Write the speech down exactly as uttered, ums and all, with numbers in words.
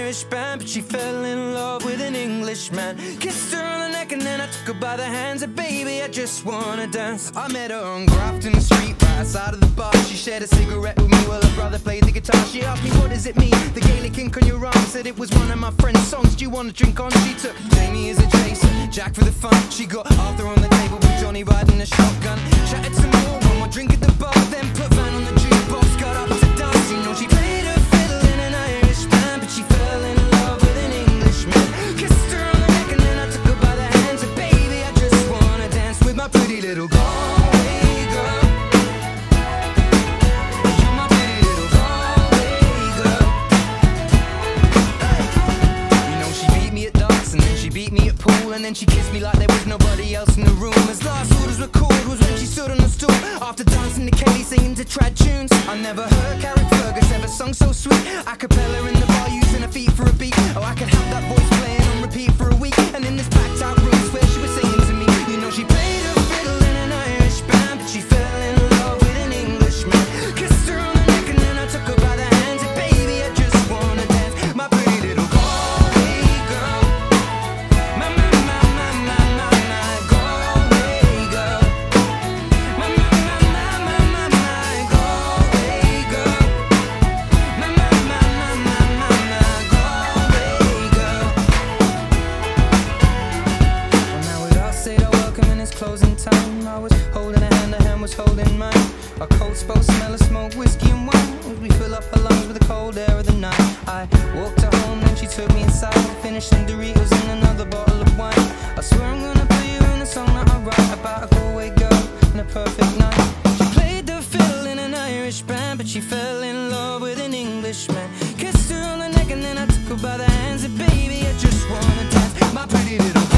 Irish band, but she fell in love with an Englishman. Kissed her on the neck and then I took her by the hands. And baby, I just wanna dance. I met her on Grafton Street, right outside of the bar. She shared a cigarette with me while her brother played the guitar. She asked me, what does it mean, the Gaelic ink on your arm? Said it was one of my friend's songs. Do you want to drink on? She took Jamie as a chaser, Jack for the fun. She got Arthur on the table with Johnny riding a shotgun. Chatted some more, one more drink at the bar, then put Van on the jukebox. Got up to dance, you know she played her fiddle in an Irish band, but she fell in love with an Englishman. Kissed her on the neck and then I took her by the hands. And baby, I just wanna dance with my pretty little Galway girl. You're my pretty little Galway girl. Hey. You know she beat me at darts and then she beat me at pool, and then she kissed me like there was nobody else in the room. As last orders were called was when she stood on the stool after dancing to Kelly, singing to trad tunes. I never heard Carrick Fergus ever sung so sweet. A cappella in the bar using her feet for a beat. Oh, I could have that voice playing on repeat for a week. And in this packed out room where she was singing to me. You know she played her fiddle in an Irish band, but she fell in love with an Englishman. Kissed her on the neck and then I took her by the hands. And baby, I just wanna dance, my pretty little Galway girl. My, my, my, my, my, my, my Galway girl. My, my, my, my, my, my, my Galway girl. My, my, my, my, my, my, my Galway girl. Well, now we'd all said our welcome and it's closing time. I was holding her hand, her hand was holding mine. Our coats both smell of smoke, whiskey and wine, as we fill up her lungs with the cold air of the night. I walked her home, then she took me inside, finished some Doritos and another bottle of wine. I swear I'm gonna put you in a song that I write about a Galway girl and a perfect night. She played the fiddle in an Irish band, but she fell in love with an Englishman. Kissed her on the neck and then I took her by the hands. And baby, I just wanna dance, my pretty little